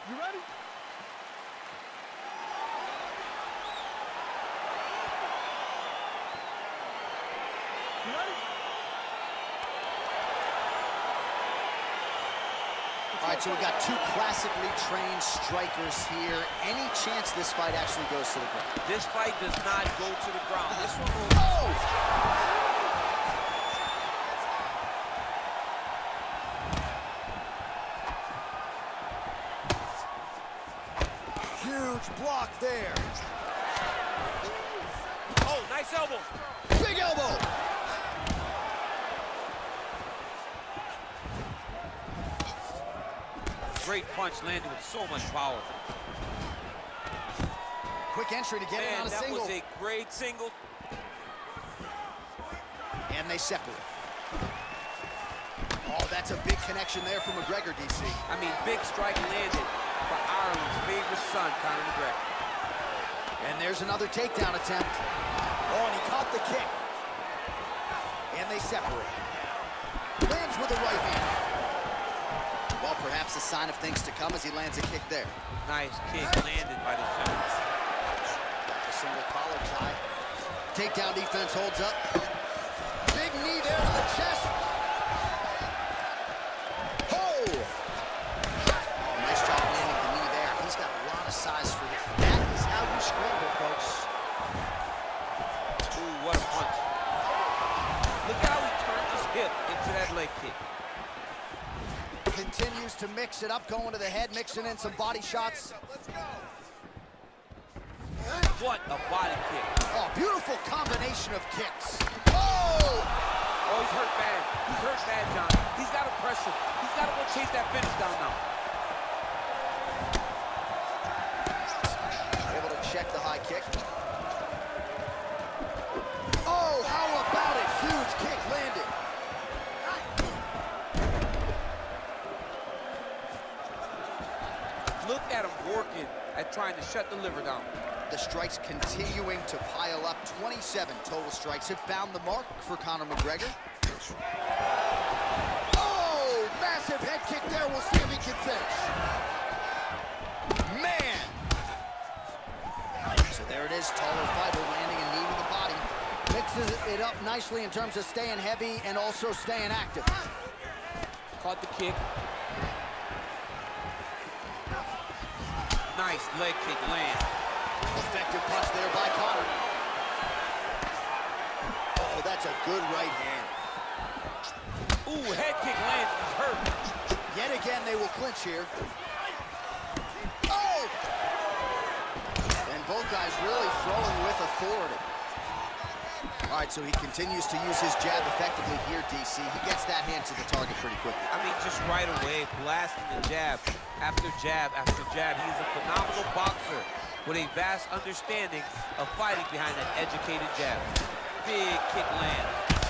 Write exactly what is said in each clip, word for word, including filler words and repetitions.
You ready? You ready? All right, so we got two classically trained strikers here. Any chance this fight actually goes to the ground? This fight does not go to the ground. This one will... Oh! Huge block there. Oh, nice elbow. Big elbow. Great punch landed with so much power. Quick entry to get Man, it on a that single. was a great single. And they separate. Oh, that's a big connection there from McGregor, D C. I mean, big strike landed for Ireland's favorite son, Conor McGregor. And there's another takedown attempt. Oh, and he caught the kick. And they separate. Lands with a right hand. Well, perhaps a sign of things to come as he lands a kick there. Nice kick landed by the center. A single collar tie. Takedown defense holds up. Big knee there to the chest. Oh! Oh, nice job landing the knee there. He's got a lot of size for this. That is how you scramble, folks. Ooh, what a punch. Look how he turned his hip into that leg kick. Continues to mix it up, going to the head, mixing in some body shots. Let's go. What a body kick. Oh, beautiful combination of kicks. Oh! Oh, he's hurt bad. He's hurt bad, John. He's got to press him. He's got to go chase that finish down now. Able to check the high kick. Oh, how about it? Huge kick landed. Look at him working at trying to shut the liver down. The strikes continuing to pile up. twenty-seven total strikes have found the mark for Conor McGregor. Oh, massive head kick there. We'll see if he can finish. Man! So there it is, taller fighter landing a knee to the body. Mixes it up nicely in terms of staying heavy and also staying active. Caught the kick. Nice leg kick land. Effective punch there by Conor. Oh, that's a good right hand. Ooh, head kick lands. He's hurt. Yet again, they will clinch here. Oh! And both guys really throwing with authority. All right, so he continues to use his jab effectively here, D C. He gets that hand to the target pretty quickly. I mean, just right away, blasting the jab after jab after jab. He's a phenomenal boxer with a vast understanding of fighting behind that educated jab. Big kick land.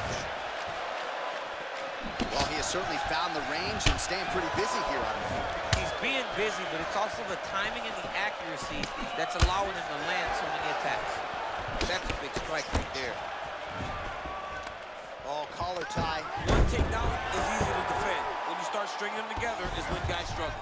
Well, he has certainly found the range and staying pretty busy here on the field. He's being busy, but it's also the timing and the accuracy that's allowing him to land so many attacks. That's a big strike right there. Oh, collar tie. One takedown is easy to defend. When you start stringing them together is when guys struggle.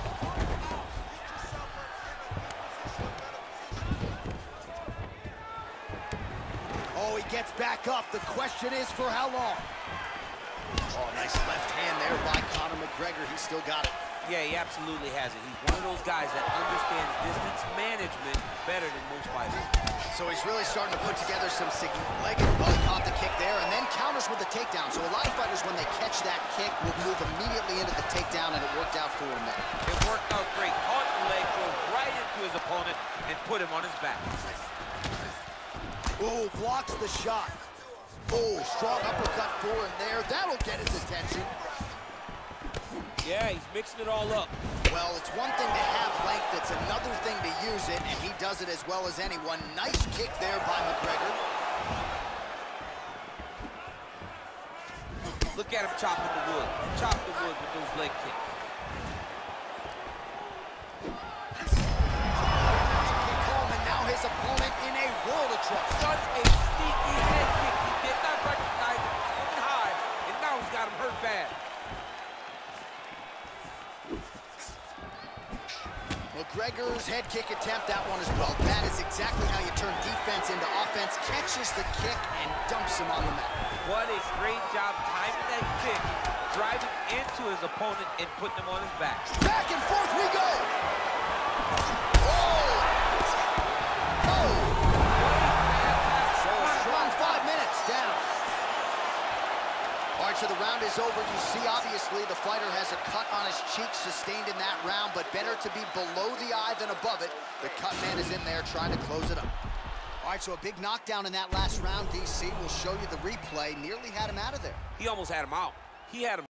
Oh, he gets back up. The question is for how long? Oh, nice left hand there by Conor McGregor. He's still got it. Yeah, he absolutely has it. He's one of those guys that understands distance management better than most fighters. So he's really starting to put together some leg. Oh, he caught the kick there and then counters with the takedown. So a lot of fighters, when they catch that kick, will move immediately into the takedown, and it worked out for him there. It worked out great. Caught the leg, drove right into his opponent, and put him on his back. Oh, blocks the shot. Oh, strong uppercut for him there. That'll get his attention. Yeah, he's mixing it all up. Well, it's one thing to have length, it's another thing to use it, and he does it as well as anyone. Nice kick there by McGregor. Look at him chopping the wood. Chop the wood with those leg kicks. Kick home, and now his opponent in a world of trouble. Such a sneaky head kick. He did not recognize it. It's coming high, and now he's got him hurt bad. McGregor's head kick attempt, that one as well. That is exactly how you turn defense into offense. Catches the kick and dumps him on the mat. What a great job timing that kick, driving into his opponent and putting him on his back. Back and forth we go. Oh! Oh! So a strong five minutes down. All right, so the round is over. You see, obviously, the fighter has a cut on his cheek sustained in that round, but better to be below the eye than above it. The cut man is in there trying to close it up. All right, so a big knockdown in that last round. D C will show you the replay. Nearly had him out of there. He almost had him out. He had him